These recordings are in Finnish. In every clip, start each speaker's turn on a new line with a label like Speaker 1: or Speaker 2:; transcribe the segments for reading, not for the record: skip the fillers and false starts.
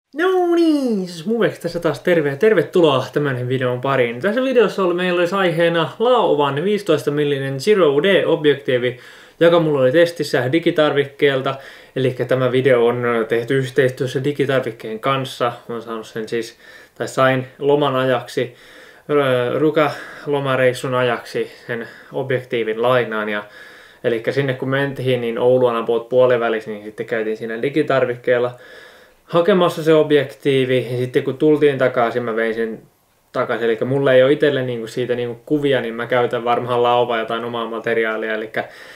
Speaker 1: No niin, siis Muveksi tässä taas tervetuloa tämän videon pariin. Tässä videossa meillä olisi aiheena Laovan 15 mm Zero D-objektiivi, joka mulla oli testissä digitarvikkeelta. Eli tämä video on tehty yhteistyössä digitarvikkeen kanssa. Olen saanut sen siis, tai sain loman ajaksi, Ruka-lomareissun ajaksi sen objektiivin lainaan. Eli sinne kun mentiin, niin Oulun about puolivälissä, niin sitten käytiin siinä digitarvikkeella hakemassa se objektiivi, ja sitten kun tultiin takaisin, mä vein sen takaisin. Eli mulla ei ole itselle siitä kuvia, niin mä käytän varmaan Laovaa jotain omaa materiaalia. Eli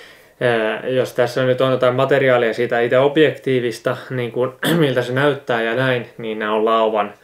Speaker 1: jos tässä nyt on jotain materiaalia siitä itse objektiivista, niin kuin, miltä se näyttää ja näin, niin nämä on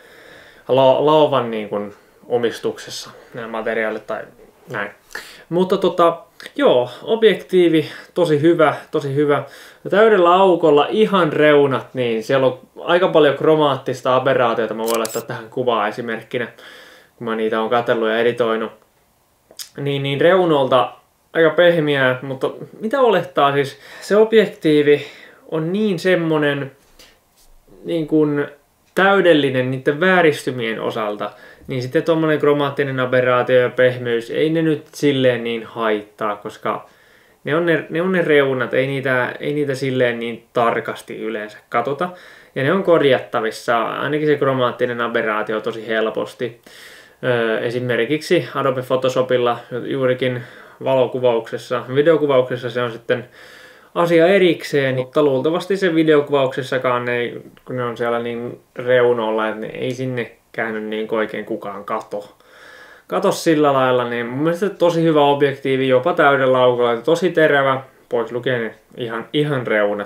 Speaker 1: Laovan niin kuin omistuksessa nämä materiaalit tai näin. Mutta joo, objektiivi tosi hyvä, tosi hyvä. Täydellä aukolla ihan reunat, niin siellä on aika paljon kromaattista aberraatiota. Mä voin laittaa tähän kuvaa esimerkkinä, kun mä niitä on katsellut ja editoinut. Niin reunolta aika pehmeää, mutta mitä olettaa siis, se objektiivi on niin semmonen niin kuin täydellinen niiden vääristymien osalta, niin sitten tuommoinen kromaattinen aberraatio ja pehmeys, ei ne nyt silleen niin haittaa, koska ne on ne reunat, ei niitä silleen niin tarkasti yleensä katsota. Ja ne on korjattavissa, ainakin se kromaattinen aberraatio tosi helposti. Esimerkiksi Adobe Photoshopilla juurikin valokuvauksessa, videokuvauksessa se on sitten asia erikseen, mutta luultavasti se videokuvauksessakaan, kun ne on siellä niin reunoilla, että ne ei sinne käynyt niin oikein kukaan kato sillä lailla, niin mun mielestä tosi hyvä objektiivi, jopa täydellä aukolla, tosi terävä, pois lukien ihan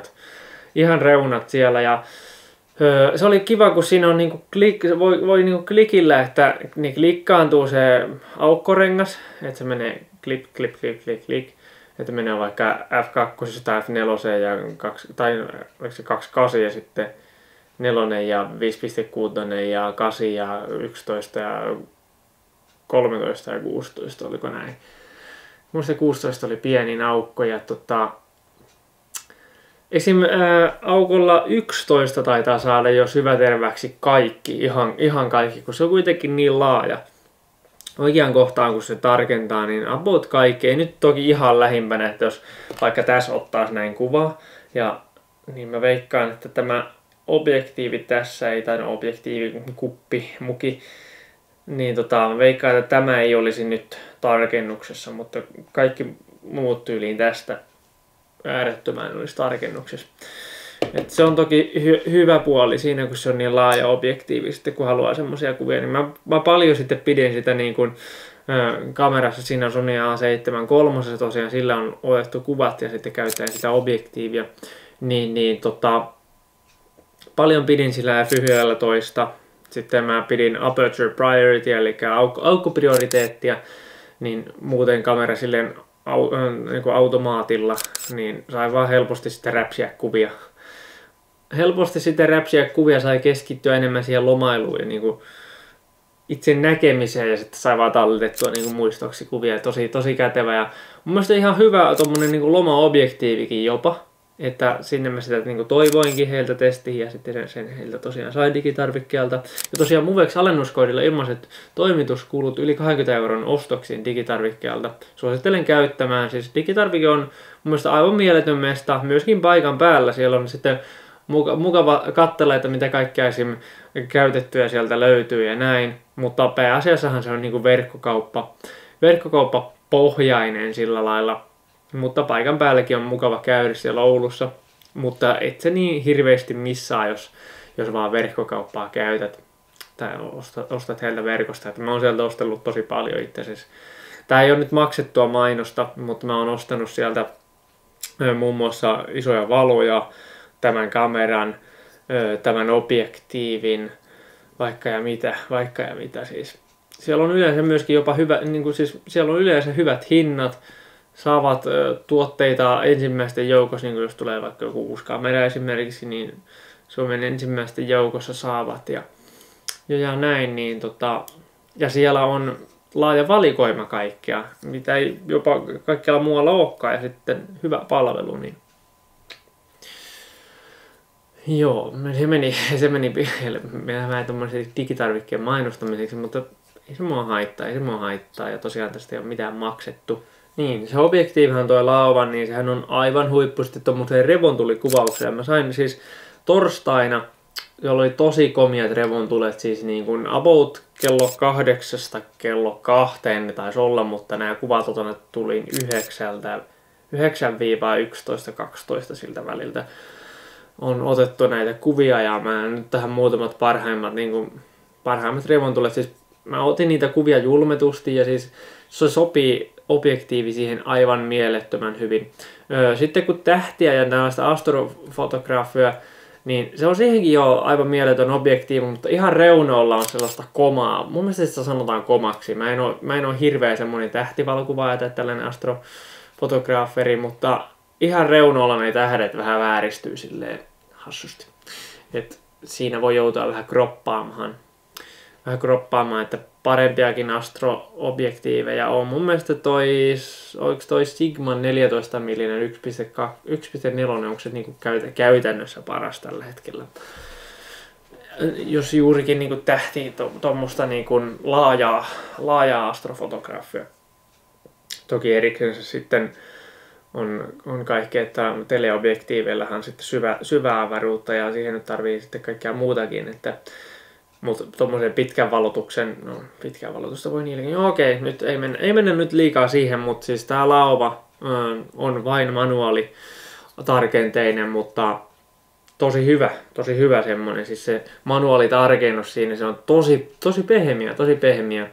Speaker 1: reunat siellä, ja se oli kiva, kun siinä on voi klikillä, että niin klikkaantuu se aukkorengas, että se menee klik, että menee vaikka F2 tai F4 ja 28 ja sitten 4 ja 5.6 ja 8 ja 11 ja 13 ja 16, oliko näin? Minusta 16 oli pienin aukko ja esim. Aukolla 11 taitaa saada jo syväterväksi kaikki, ihan kaikki, kun se on kuitenkin niin laaja. Oikeaan kohtaan kun se tarkentaa, niin about kaikki, ei nyt toki ihan lähimpänä, että jos vaikka tässä ottaisi näin kuvaa, ja niin mä veikkaan, että tämä objektiivi tässä ei, tai objektiivi, kuppi, muki, niin mä veikkaan, että tämä ei olisi nyt tarkennuksessa, mutta kaikki muut tyyliin tästä äärettömän olisi tarkennuksessa. Et se on toki hyvä puoli siinä, kun se on niin laaja objektiivi, sitten kun haluaa semmoisia kuvia, niin mä paljon sitten pidin sitä niin kuin kamerassa, siinä on Sony A7 III, tosiaan sillä on otettu kuvat ja sitten käytetään sitä objektiivia, paljon pidin sillä F11, sitten mä pidin aperture priority, eli aukkoprioriteettia, niin muuten kamera silleen niin kuin automaatilla, niin sai vaan helposti sitten räpsiä kuvia. Sai keskittyä enemmän siihen lomailuun ja niin kuin itse näkemiseen ja sitten sai vaan talletettua niin kuin muistoksi kuvia. Tosi kätevä ja mun mielestä ihan hyvä tommonen niin kuin lomaobjektiivikin jopa. Että sinne mä sitä niin kuin toivoinkin heiltä testiin ja sitten sen heiltä tosiaan sai digitarvikkeelta. Ja tosiaan Muveksi alennuskoodilla ilmaiset toimituskulut yli 20 € ostoksiin digitarvikkeelta. Suosittelen käyttämään. Siis digitarvike on mun mielestä aivan mieletön mesta, myöskin paikan päällä. Siellä on sitten mukava katsella, että mitä kaikkea esim. Käytettyä sieltä löytyy ja näin. Mutta pääasiassahan se on niin kuin verkkokauppapohjainen sillä lailla. Mutta paikan päälläkin on mukava käydä siellä Oulussa, mutta et se niin hirveästi missaa, jos vaan verkkokauppaa käytät tai ostat heiltä verkosta. Että mä oon sieltä ostellut tosi paljon itse asiassa. Tää ei ole nyt maksettua mainosta, mutta mä oon ostanut sieltä muun muassa isoja valoja, tämän kameran, tämän objektiivin, vaikka ja mitä siis. Siellä on yleensä myöskin jopa siellä on yleensä hyvät hinnat. Saavat tuotteita ensimmäisten joukossa, niin jos tulee vaikka joku uusi kamera esimerkiksi, niin Suomen ensimmäisten joukossa saavat ja näin, niin ja siellä on laaja valikoima kaikkea, mitä ei jopa kaikkialla muualla olekaan, ja sitten hyvä palvelu, niin Joo, se meni vähän tommoisen digitarvikkeen mainostamiseksi, mutta ei se mua haittaa ja tosiaan tästä ei ole mitään maksettu. Niin, se objektiivihan toi lauvan, niin sehän on aivan huippuisesti tommoseen revontulikuvauksen. Mä sain siis torstaina, jolla oli tosi komiat revontulet, siis niin kuin about kello 8 kello 2 ne taisi olla, mutta nämä kuvat tuli 9-11-12 siltä väliltä. On otettu näitä kuvia ja mä nyt tähän muutamat parhaimmat revontulet, siis mä otin niitä kuvia julmetusti ja siis se sopii objektiivi siihen aivan mielettömän hyvin. Sitten kun tähtiä ja tällaista astrofotografia, niin se on siihenkin jo aivan mieletön objektiivi, mutta ihan reunoilla on sellaista komaa. Mun mielestä sitä sanotaan komaksi. Mä en oo hirveä semmonen tähtivalokuvaaja tai tällainen astrofotograferi, mutta ihan reunoilla ne tähdet vähän vääristyy silleen hassusti. Et siinä voi joutua vähän kroppaamaan, että parempiakin astro-objektiiveja on. Mun mielestä toi Sigma 14 mm 1.4, onko se niinku käytännössä paras tällä hetkellä. Jos juurikin niinku tähtii tuommoista niinku laajaa astrofotografia. Toki erikseen se sitten on kaikkea, että teleobjektiiveillahan sitten syvää avaruutta ja siihen nyt tarvii sitten kaikkea muutakin, että mutta tuommoisen pitkän valotusta voi niilläkin. Joo, okei, nyt ei mennä nyt liikaa siihen, mutta siis tää lauva on vain manuaalitarkenteinen, mutta tosi hyvä semmonen. Siis se manuaalitarkennus siinä, se on tosi pehmeä.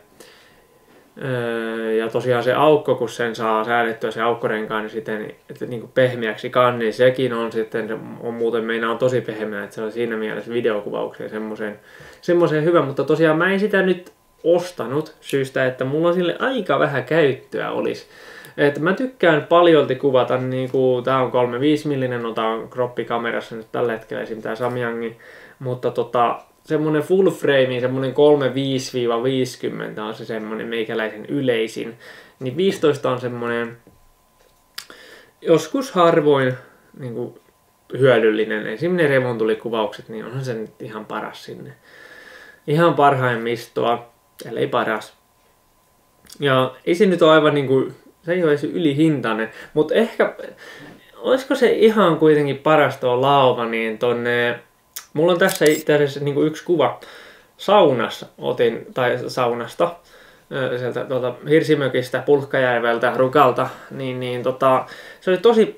Speaker 1: Ja tosiaan se aukko, kun sen saa säädettyä se aukkorenkaan, niin sitten että niin kuin pehmeäksi niin sekin on sitten, se on muuten meinaa tosi pehmeä, että se on siinä mielessä videokuvaukseen semmoiseen hyvä, mutta tosiaan mä en sitä nyt ostanut syystä, että mulla on sille aika vähän käyttöä olisi. Et mä tykkään paljolti kuvata, niinku, tää on 3.5 mm, no tää on kroppikamerassa nyt tällä hetkellä esim. Tää Samyangi, mutta semmonen full frame, semmonen 3.5-50 on se semmonen meikäläisen yleisin. Niin 15 on semmonen joskus harvoin niinku hyödyllinen. Esimerkiksi remontulikuvaukset, niin onhan se nyt ihan paras sinne. Ihan parhaimmistoa, ellei paras. Ja ei se nyt ole aivan niinku, se ei ole edes ylihintainen, mutta ehkä, olisiko se ihan kuitenkin paras tuo lauva, niin tonne, mulla on tässä itse asiassa niinku yksi kuva saunasta, saunasta, sieltä Hirsimökistä, Pulkkajärveltä, Rukalta, se oli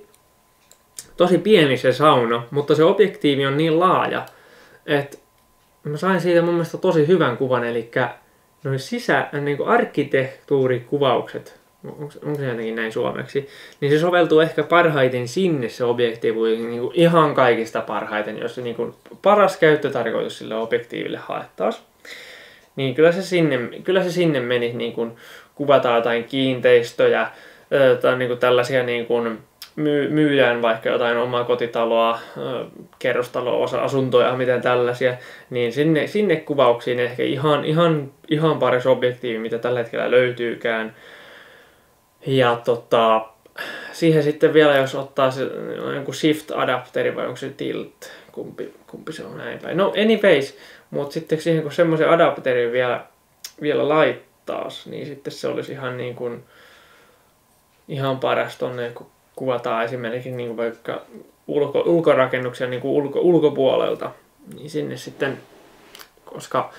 Speaker 1: tosi pieni se sauna, mutta se objektiivi on niin laaja, että mä sain siitä mun mielestä tosi hyvän kuvan, eli noin niinku arkkitehtuurikuvaukset, onko se jotenkin näin suomeksi, niin se soveltuu ehkä parhaiten sinne se objektiivi niinku ihan kaikista parhaiten, jos se niinku paras käyttötarkoitus sille objektiiville haettaisiin. Niin kyllä se sinne meni, niin kun kuvataan jotain kiinteistöjä tai niin tällaisia niin kun myydään vaikka jotain omaa kotitaloa, kerrostaloa, asuntoja, miten tällaisia, niin sinne kuvauksiin ehkä ihan paras objektiivi, mitä tällä hetkellä löytyykään. Ja siihen sitten vielä, jos ottaa se joku shift-adapteri vai onko se tilt, kumpi se on näin päin. No anyways, mutta sitten siihen kun semmoisen adapterin vielä laittaisi, niin sitten se olisi ihan paras tonne, kun kuvataan esimerkiksi niin kuin vaikka ulkorakennuksia niin kuin ulkopuolelta, niin sinne sitten, koska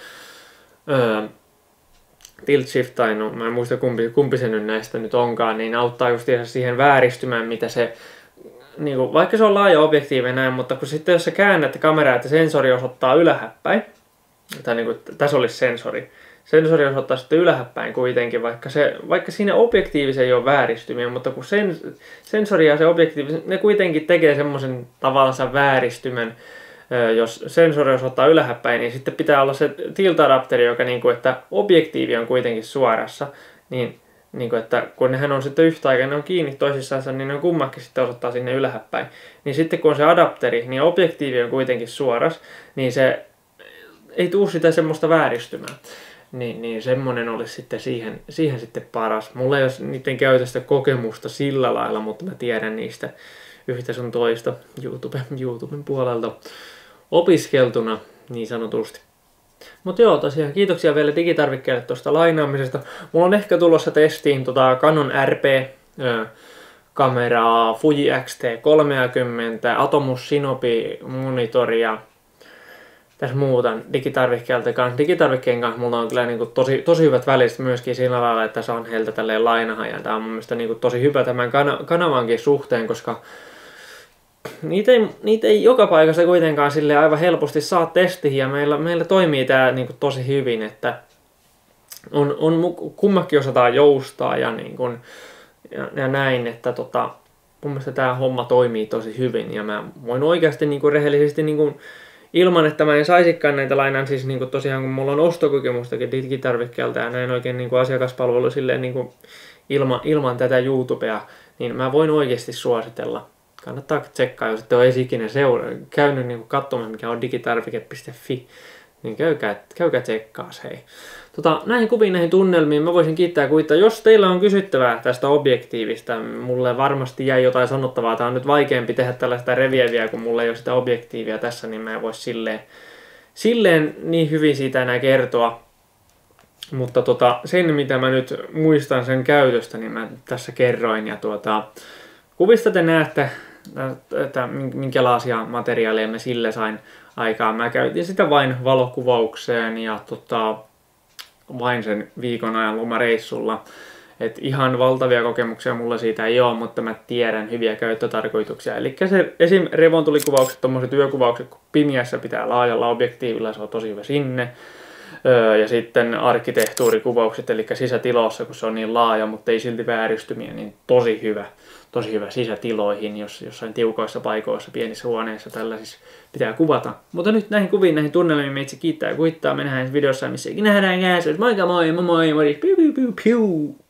Speaker 1: tilt shift tai no, mä en muista kumpi se nyt näistä nyt onkaan, niin auttaa just siihen vääristymään, mitä se, niin kuin, vaikka se on laaja objektiivi näin, mutta kun sitten jos sä käännät kameraa, että sensori osoittaa ylhääpäin, tai niin kuin, tässä olisi sensori osoittaa sitten ylhääpäin kuitenkin, vaikka siinä objektiivissa ei ole vääristymiä, mutta kun sensori ja se objektiivi, ne kuitenkin tekee semmoisen tavallaan vääristymän, jos sensori osoittaa ylhääpäin, niin sitten pitää olla se tilt-adapteri, joka niin kuin, että objektiivi on kuitenkin suorassa, niin kuin, että kun nehän on sitten yhtä aikaa, ne on kiinni toisissansa, niin ne on kummakin sitten osoittaa sinne ylhääpäin. Niin sitten kun on se adapteri, niin objektiivi on kuitenkin suoras, niin se ei tule sitä semmoista vääristymää. Niin semmonen olisi sitten siihen sitten paras. Mulla ei ole niiden käytöstä kokemusta sillä lailla, mutta mä tiedän niistä yhtä sun toista YouTuben puolelta. opiskeltuna niin sanotusti. Mutta joo, tosiaan kiitoksia vielä digitarvikkeelle tuosta lainaamisesta. Mulla on ehkä tulossa testiin Canon RP kameraa, Fuji X-T30, Atomos Shinobi monitoria. Tässä muuta digitarvikkeelta kanssa. Digitarvikkeen kanssa mulla on kyllä niinku tosi hyvät välit myöskin sillä lailla, että saan heiltä tälleen lainahan. Ja tää on mun mielestä niinku tosi hyvä tämän kanavankin suhteen, koska niitä ei joka paikassa kuitenkaan sille aivan helposti saa testiin. Ja meillä toimii tää niinku tosi hyvin, että kummakin osataan joustaa ja, niinku, ja näin, että mun mielestä tää homma toimii tosi hyvin. Ja mä voin oikeasti niinku rehellisesti niinku, ilman, että mä en saisikaan näitä lainaan, siis niin tosiaan kun mulla on ostokokemustakin digitarvikkeelta ja näin oikein niin asiakaspalvelu silleen niin ilman tätä YouTubea, niin mä voin oikeasti suositella. Kannattaa tsekkaa, jos ette ole ikinä käynyt niin katsomaan, mikä on digitarvike.fi, niin käykää tsekkaas hei. Näihin kuviin, näihin tunnelmiin mä voisin kiittää kuittaa. Jos teillä on kysyttävää tästä objektiivista, mulle varmasti jäi jotain sanottavaa. Tää on nyt vaikeampi tehdä tällaista revieviä, kun mulla ei ole sitä objektiivia tässä, niin mä en voi silleen niin hyvin siitä enää kertoa. Mutta sen, mitä mä nyt muistan sen käytöstä, niin mä tässä kerroin. Ja kuvista te näette, että minkälaisia materiaaleja mä sille sain aikaan. Mä käytin sitä vain valokuvaukseen ja vain sen viikon ajan lomareissulla. Et ihan valtavia kokemuksia mulla siitä ei ole, mutta mä tiedän hyviä käyttötarkoituksia. Eli esim. Revontulikuvaukset, tommoset yökuvaukset, kun pimiässä pitää laajalla objektiivilla, se on tosi hyvä sinne. Ja sitten arkkitehtuurikuvaukset, eli sisätiloissa, kun se on niin laaja, mutta ei silti vääristymiä, niin tosi hyvä sisätiloihin, jos jossain tiukoissa paikoissa, pienissä huoneissa, tällaisissa pitää kuvata. Mutta nyt näihin kuviin, näihin tunnelmiin meitsi kiittää ja kuittaa. Me nähdään videossa, missä ikinä nähdään. Moikka moi, moi moi, moi, piu piu piu piu.